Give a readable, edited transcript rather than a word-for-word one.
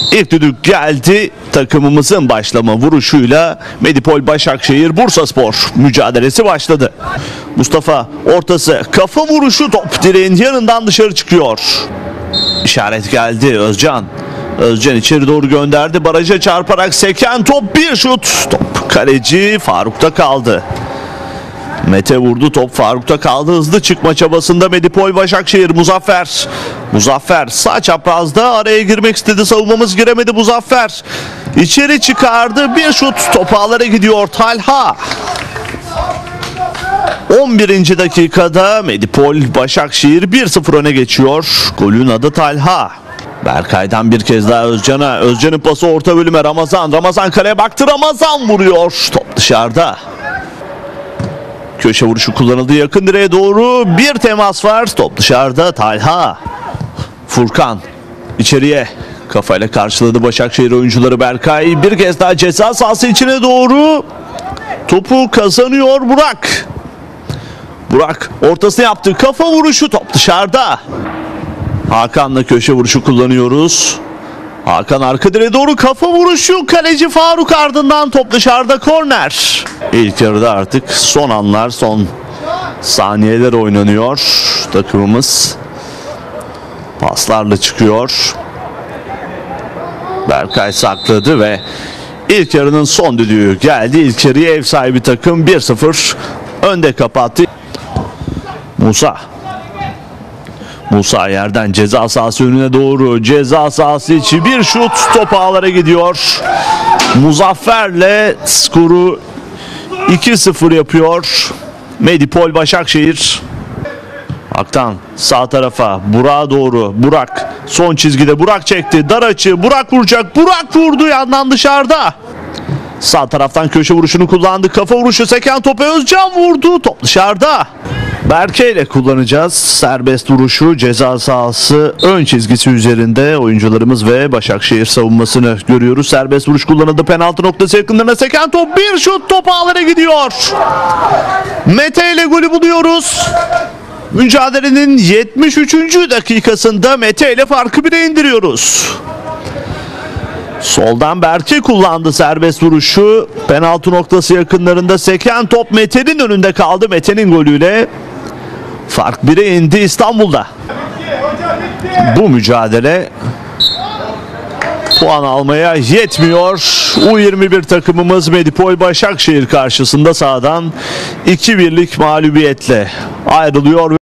İlk düdük geldi. Takımımızın başlama vuruşuyla Medipol Başakşehir Bursaspor mücadelesi başladı. Mustafa ortası, kafa vuruşu, top direğin yanından dışarı çıkıyor. İşaret geldi. Özcan içeri doğru gönderdi. Baraja çarparak seken top, bir şut. Top kaleci Faruk'ta kaldı. Mete vurdu, top Faruk'ta kaldı. Hızlı çıkma çabasında Medipol Başakşehir. Muzaffer sağ çaprazda araya girmek istedi. Savunmamız giremedi. Muzaffer içeri çıkardı. Bir şut, top ağlara gidiyor. Talha. 11. dakikada Medipol Başakşehir 1-0 öne geçiyor. Golün adı Talha. Berkay'dan bir kez daha Özcan'a. Özcan'ın pası orta bölüme. Ramazan kaleye baktı. Ramazan vuruyor. Top dışarıda. Köşe vuruşu kullanıldı, yakın direğe doğru bir temas var, top dışarıda. Talha. Furkan içeriye kafayla karşıladı Başakşehir oyuncuları. Berkay bir kez daha ceza sahası içine doğru topu kazanıyor. Burak ortasını yaptı, kafa vuruşu, top dışarıda. Hakan'la köşe vuruşu kullanıyoruz. Hakan arka direğe doğru kafa vuruşu, kaleci Faruk, ardından top dışarıda, korner. İlk yarıda artık son anlar, son saniyeler oynanıyor. Takımımız paslarla çıkıyor. Berkay sakladı ve ilk yarının son düdüğü geldi. İlk yarıyı ev sahibi takım 1-0 önde kapattı. Musa yerden ceza sahası önüne doğru, ceza sahası içi bir şut, top ağlara gidiyor. Muzaffer'le skoru 2-0 yapıyor Medipol Başakşehir. Aktan sağ tarafa, Burak'a doğru. Burak son çizgide, Burak çekti, dar açı, Burak vuracak, Burak vurdu, yandan dışarıda. Sağ taraftan köşe vuruşunu kullandı, kafa vuruşu, seken topu Özcan vurdu, top dışarıda. Berke ile kullanacağız serbest vuruşu, ceza sahası ön çizgisi üzerinde oyuncularımız ve Başakşehir savunmasını görüyoruz. Serbest vuruş kullanıldı, penaltı noktası yakınlarına seken top, bir şut, top ağlara gidiyor. Mete ile golü buluyoruz. Mücadelenin 73. dakikasında Mete ile farkı 1'e indiriyoruz. Soldan Berke kullandı serbest vuruşu. Penaltı noktası yakınlarında seken top Mete'nin önünde kaldı. Mete'nin golüyle fark 1'e indi İstanbul'da. Bu mücadele puan almaya yetmiyor. U21 takımımız Medipol Başakşehir karşısında sahadan 2-1'lik mağlubiyetle ayrılıyor.